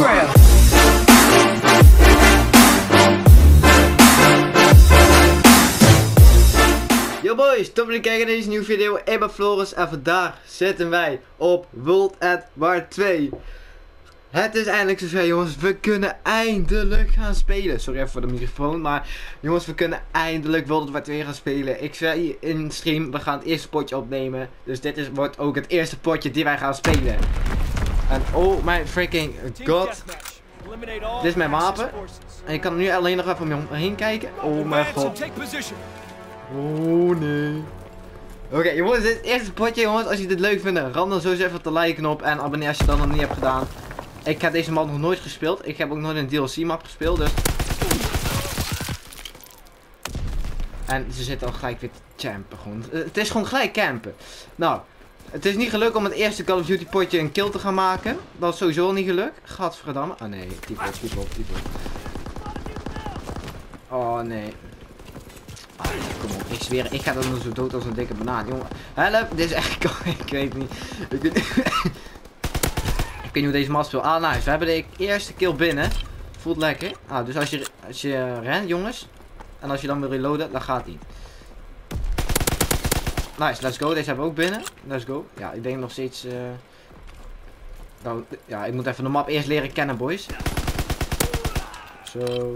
Instagram. Yo boys, top dat jullie kijken naar deze nieuwe video. Ik ben Floris en vandaag zitten wij op World at War 2. Het is eindelijk zover jongens, we kunnen eindelijk gaan spelen. Sorry even voor de microfoon, maar jongens, we kunnen eindelijk World at War 2 gaan spelen. Ik zei hier in stream, we gaan het eerste potje opnemen. Dus dit wordt ook het eerste potje die wij gaan spelen. En oh my freaking god. Dit is mijn wapen. En ik kan nu alleen nog even om me heen kijken. Oh mijn god. Oh nee. Oké jongens, dit is het eerste potje jongens. Als je dit leuk vindt, ram dan sowieso even op de like knop. En abonneer als je dat nog niet hebt gedaan. Ik heb deze map nog nooit gespeeld. Ik heb ook nooit een DLC map gespeeld, dus. En ze zitten al gelijk weer te campen gewoon. Het is gewoon gelijk campen. Nou, het is niet gelukt om het eerste Call of Duty potje een kill te gaan maken. Dat is sowieso al niet gelukt. Gadverdamme. Oh nee, typ op. Oh nee. Ah, kom op, ik zweer, ik ga dan zo dood als een dikke banaan, jongen. Help, dit is echt ik weet niet. Ik weet niet hoe deze map speelt. Ah, nice, we hebben de eerste kill binnen. Voelt lekker. Ah, dus als je rent, jongens. En als je dan wil reloaden, dan gaat hij. Nice, let's go. Deze hebben we ook binnen. Let's go. Ja, ik denk nog steeds... Nou, ja, ik moet even de map eerst leren kennen, boys. Zo.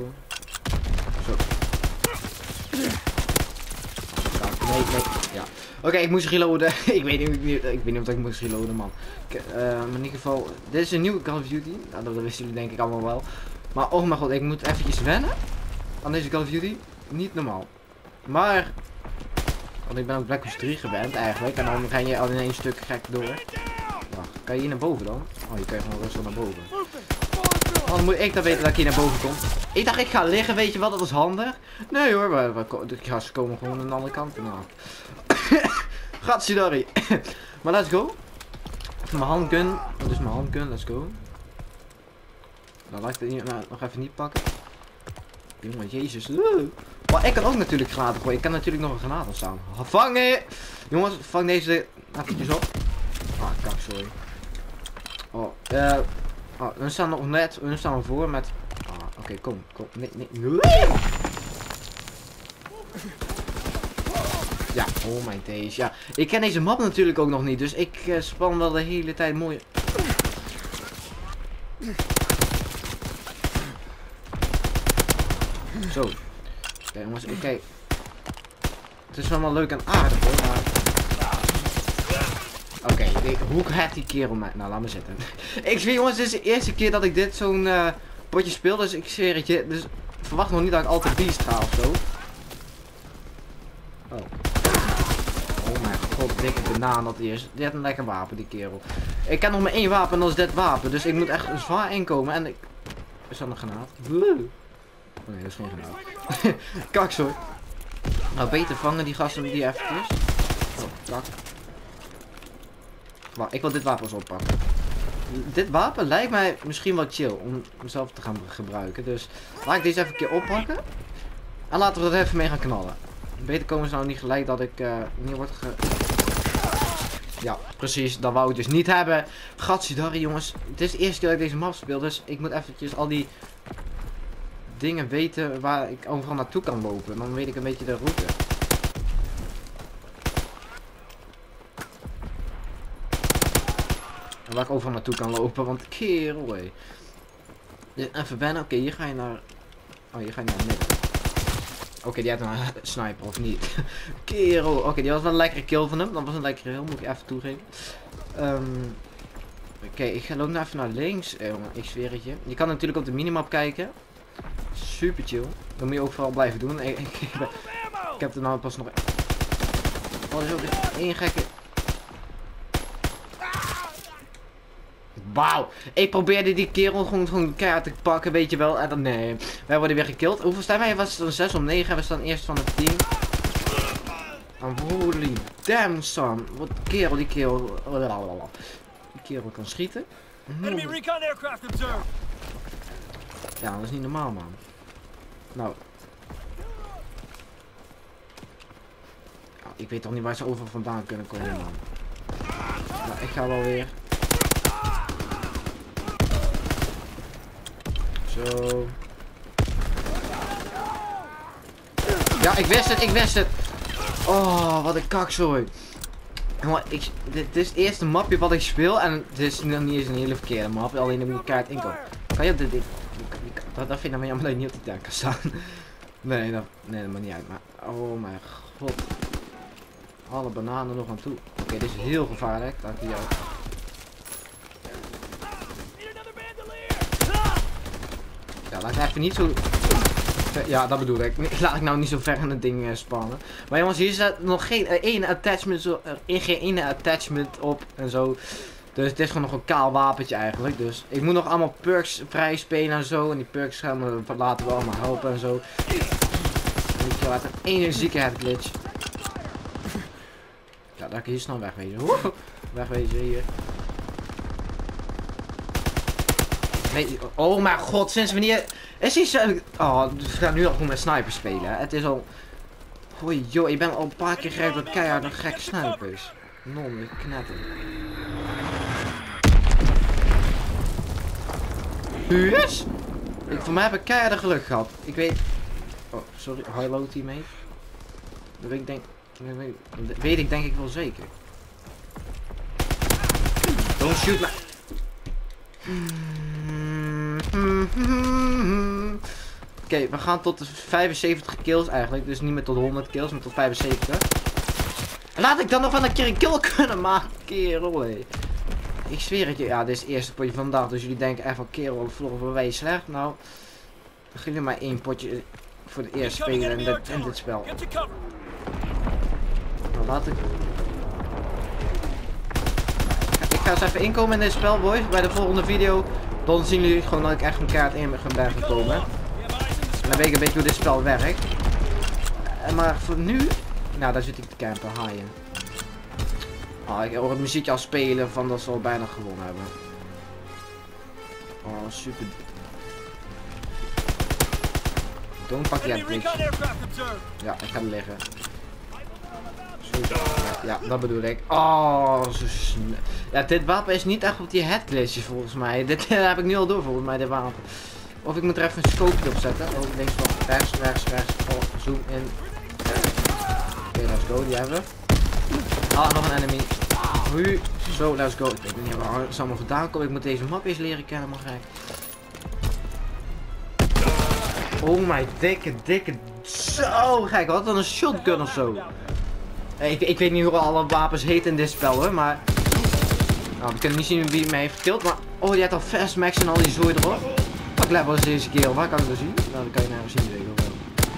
Nee. Ja. Oké, ik moest reloaden. ik weet niet of ik moest reloaden, man. Maar in ieder geval, dit is een nieuwe Call of Duty. Nou, dat wisten jullie denk ik allemaal wel. Maar oh mijn god, ik moet eventjes wennen aan deze Call of Duty. Niet normaal. Maar, want ik ben ook Black Ops 3 gewend eigenlijk. En dan ga je al in één stuk gek door. Wacht, kan je hier naar boven dan? Oh, je kan gewoon rustig naar boven. Oh, dan moet ik dan weten dat ik hier naar boven kom. Ik dacht ik ga liggen, weet je wat, dat is handig. Nee hoor, de gasten komen gewoon aan de andere kant vandaan. Gatsidari. Maar let's go. Even mijn handgun. Dat is mijn handgun, let's go. Dan laat ik het nog even niet pakken. Jongen, jezus. Maar ik kan ook natuurlijk granaten gooien. Ik kan natuurlijk nog een granaat staan. Vangen! Jongens, vang deze eventjes op. Ah, kak, sorry. Oh, we staan nog net, we staan voor met... Ah, oké, kom. Nee. Ja, oh mijn days, ja. Ik ken deze map natuurlijk ook nog niet, dus ik span wel de hele tijd mooi... Zo. Oké, jongens, oké. Het is allemaal leuk en aardig hoor, maar... Oké, hoe gaat die kerel mij... Nou, laat me zitten. Ik zweer jongens, dit is de eerste keer dat ik dit zo'n potje speel, dus ik zweer het je. Dus verwacht nog niet dat ik altijd beast ga ofzo. Oh. Oh mijn god, dikke banaan dat hij is. Dit heeft een lekker wapen, die kerel. Ik heb nog maar één wapen en dat is dit wapen, dus ik moet echt zwaar inkomen en ik... Is dat een granaat? Oh nee, dat is geen granaat. Kak, sorry. Nou, beter vangen die gasten die eventjes. Oh, kak. Wacht, ik wil dit wapen eens oppakken. Dit wapen lijkt mij misschien wel chill om mezelf te gaan gebruiken. Dus laat ik deze even een keer oppakken. En laten we er even mee gaan knallen. Beter komen ze nou niet gelijk dat ik niet word Ja, precies. Dat wou ik dus niet hebben. Gatsidari jongens. Het is de eerste keer dat ik deze map speel. Dus ik moet eventjes al die dingen weten waar ik overal naartoe kan lopen. Dan weet ik een beetje de route. Waar ik overal naartoe kan lopen, want kerel hé. Even wennen, oké, hier ga je naar... Oh, hier ga je naar het midden. Oké, die had een sniper, of niet? Kerel, oké, die was wel een lekkere kill van hem. Dat was een lekkere kill, moet ik even toegeven. Oké, ik loop nou even naar links. Ik zweer het je. Je kan natuurlijk op de minimap kijken. Super chill. Dat moet je ook vooral blijven doen. Ik heb er nou pas nog... Oh, er is ook één gekke... Wauw, ik probeerde die kerel gewoon keihard te pakken, weet je wel. En dan nee, wij worden weer gekillt. Hoeveel staan wij? Was het dan 6 om 9? We staan eerst van het team. Holy damn son. Wat kerel, die kerel. Die kerel kan schieten. Ja, dat is niet normaal, man. Nou. Ik weet toch niet waar ze over vandaan kunnen komen, man. Nou, ik ga wel weer. Zo. Ja, ik wist het. Oh, wat een kakzooi. Dit is het eerste mapje wat ik speel en dit is nog niet eens een hele verkeerde map, alleen de kaart inkomen. Kan je op dit ding? Dat vind ik dan jammer dat je niet op die tank kan staan. Nee, dat maakt niet uit, maar oh mijn god. Alle bananen nog aan toe. Oké, dit is heel gevaarlijk, dank je jou. Ja, laat ik even niet zo... Ja, dat bedoel ik. Laat ik nou niet zo ver aan het ding spannen. Maar jongens, hier staat nog geen ene attachment, geen ene attachment op en zo. Dus het is gewoon nog een kaal wapentje eigenlijk. Dus ik moet nog allemaal perks vrij spelen en zo. En die perks gaan me later wel allemaal helpen en zo. En ik laat een energieke headglitch. Ja, dat ik hier snel wegwezen. Wegwezen hier. Nee, oh mijn god, sinds wanneer... Is hij zo... Oh, we gaan nu al gewoon met snipers spelen. Het is al... Hoi joh, ik ben al een paar keer geraakt door keihard een gekke snipers. Non, ik knetter. Yes! Voor mij heb ik keihard geluk gehad. Ik weet... Oh, sorry, hello teammate. Dat weet ik denk ik wel zeker. Don't shoot me. Oké, we gaan tot de 75 kills eigenlijk. Dus niet meer tot 100 kills, maar tot 75. Laat ik dan nog wel een keer een kill kunnen maken, kerel. Hé. Ik zweer het je. Ja, dit is het eerste potje van de dag. Dus jullie denken echt van kerel, vloggen wij slecht. Nou, dan geef je maar één potje voor de eerste spelen in dit spel. Nou, laat ik... Ik ga eens even inkomen in dit spel, boys. Bij de volgende video. Dan zien jullie gewoon dat ik echt een kaart in ben gekomen. En dan weet ik een beetje hoe dit spel werkt. Maar voor nu... Nou, daar zit ik te campen, haaien. Oh, ik hoor het muziekje al spelen van dat ze al bijna gewonnen hebben. Oh, super. Don't pak die headglitch. Ja, ik ga er liggen. Ja, dat bedoel ik. Oh, zo snel. Ja, dit wapen is niet echt op die headglitches volgens mij. Dit heb ik nu al door volgens mij, dit wapen. Of ik moet er even een scope op zetten. Oh, links van rechts. Oh, zoom in. Oké, let's go, die hebben we. Ah, nog een enemy. Nu, zo, let's go. Ik weet niet waar het allemaal vandaan komt. Ik moet deze map eens leren kennen, maar gek. Oh mijn dikke. Zo gek, wat dan een shotgun of zo. Ik weet niet hoe alle wapens heten in dit spel hoor, maar... Nou, we kunnen niet zien wie me heeft gekild, maar... Oh, die had al fast max en al die zooi erop. Wat level is deze kerel, waar kan ik dat zien? Nou, dat kan je nou zien, zeker wel.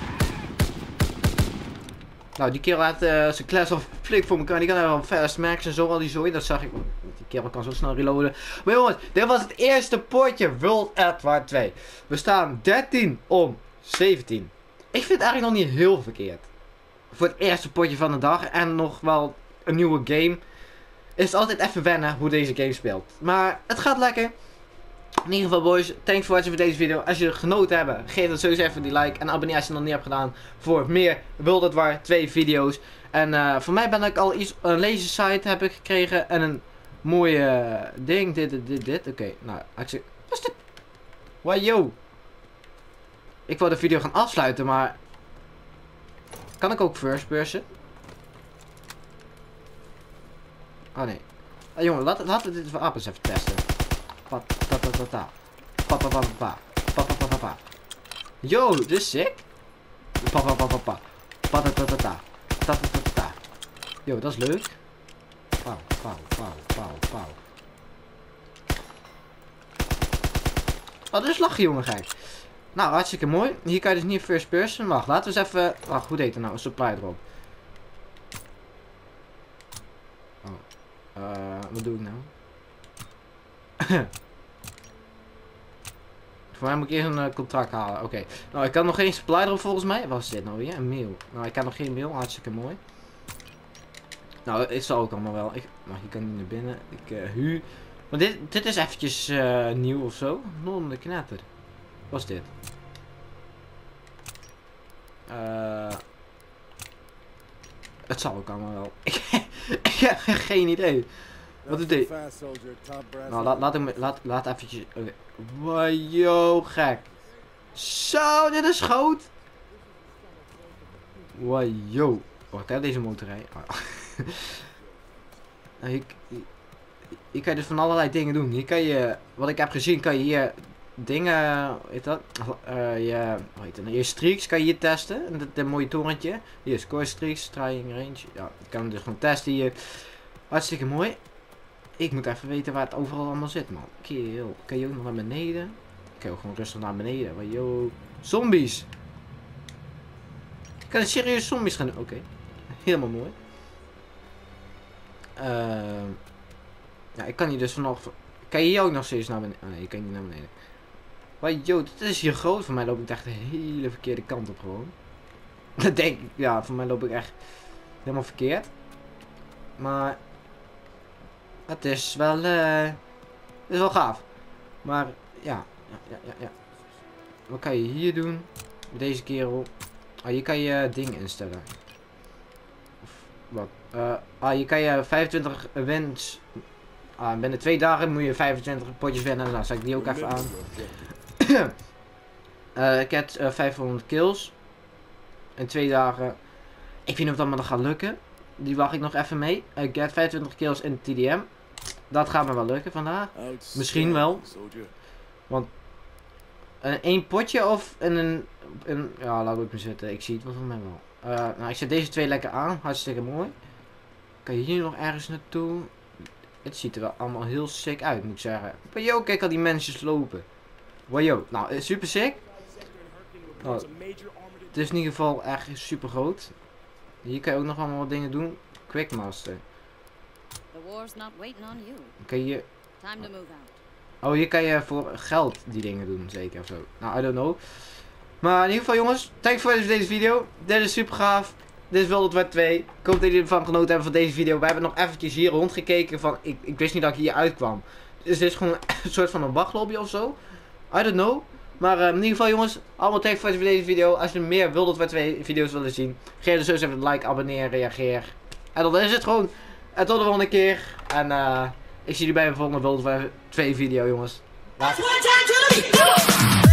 Nou, die kerel had zijn class of flik voor elkaar. Die kan wel fast max en zo al die zooi, dat zag ik. Die kerel kan zo snel reloaden. Maar jongens, dit was het eerste potje World at War 2. We staan 13 om 17. Ik vind het eigenlijk nog niet heel verkeerd. Voor het eerste potje van de dag en nog wel een nieuwe game. Is het altijd even wennen hoe deze game speelt. Maar het gaat lekker. In ieder geval boys, thanks for watching voor deze video. Als jullie genoten hebben, geef dan sowieso even die like. En abonneer als je het nog niet hebt gedaan voor meer World at War 2 video's. En voor mij ben ik al iets, een lasersite heb ik gekregen. En een mooie ding. Dit. Oké, nou, wat is dit? Why yo? Ik wil de video gaan afsluiten, maar... Kan ik ook first person? Oh nee. Jongen, laten we dit wapens even testen. Yo, dit is sick. Yo, dat is leuk. Pauw. Oh, dat is lachen, jongen, gek. Nou, hartstikke mooi. Hier kan je dus niet first person. Wacht, laten we eens even... Wacht, hoe deed het nou? Een supply erop. Oh. Wat doe ik nou? Voor mij moet ik eerst een contract halen. Oké. Nou, ik kan nog geen supply erop volgens mij. Wat is dit nou weer? Een mail. Nou, ik kan nog geen mail. Hartstikke mooi. Nou, het zal ook allemaal wel. Maar je kan niet naar binnen. Maar dit is eventjes nieuw of zo. Non de knetter. Wat is dit? Het zal ook allemaal wel. Ik heb geen idee. Wat doet hij? Nou, laat eventjes... Oké. Wow, yo, gek. Zo, dit is goud. Wow, yo. Wacht, hè, deze motorrij. Hier kan je dus van allerlei dingen doen. Hier kan je, wat ik heb gezien, kan je hier dingen, hoe heet dat? Je streaks kan je hier testen. Dat mooie torentje. Hier, score streaks, trying range. Ja, ik kan hem dus gewoon testen hier. Hartstikke mooi. Ik moet even weten waar het overal allemaal zit, man. Kill. Kan je ook nog naar beneden? Ik kan ook gewoon rustig naar beneden. Maar yo. Zombies. Ik kan serieus zombies gaan doen. Oké. Helemaal mooi. Ja, ik kan hier dus vanaf... Kan je hier ook nog steeds naar beneden? Oh nee, je kan niet naar beneden. Maar yo, dit is hier groot. Voor mij loop ik echt de hele verkeerde kant op gewoon. Dat denk ik. Ja, voor mij loop ik echt helemaal verkeerd. Maar... Het is wel... Het is wel gaaf. Maar ja. Wat kan je hier doen? Met deze kerel. Oh, hier kan je dingen instellen. Of wat? Hier kan je 25 wins. Binnen 2 dagen moet je 25 potjes winnen. Nou, zet ik die ook even aan. Ik heb 500 kills. In 2 dagen. Ik weet niet of dat me nog gaat lukken. Die wacht ik nog even mee. Ik heb 25 kills in TDM. Dat gaat me wel lukken vandaag. Misschien wel. Want 1 potje of een ja, laat ik me zitten. Ik zie het wel van mij wel. Nou, ik zet deze 2 lekker aan. Hartstikke mooi. Kan je hier nog ergens naartoe? Het ziet er wel allemaal heel sick uit, moet ik zeggen. Maar yo, kijk al die mensen lopen. Wow, yo. Nou, super sick. Oh, het is in ieder geval echt super groot. Hier kan je ook nog allemaal wat dingen doen. Quickmaster. Kan je... Oh, hier kan je voor geld die dingen doen, zeker of zo. Nou, I don't know. Maar in ieder geval, jongens, thanks voor deze video. Dit is super gaaf. Dit is World at War 2. Ik hoop dat jullie ervan genoten hebben van deze video. We hebben nog eventjes hier rondgekeken van... Ik wist niet dat ik hier uitkwam. Dus dit is gewoon een soort van een wachtlobby of zo. I don't know. Maar in ieder geval, jongens, allemaal thanks voor deze video. Als je meer World at War 2 video's willen zien, geef dus even een like, abonneer, reageer. En dan is het gewoon. En tot de volgende keer. En ik zie jullie bij mijn volgende World at War 2 video, jongens. Later.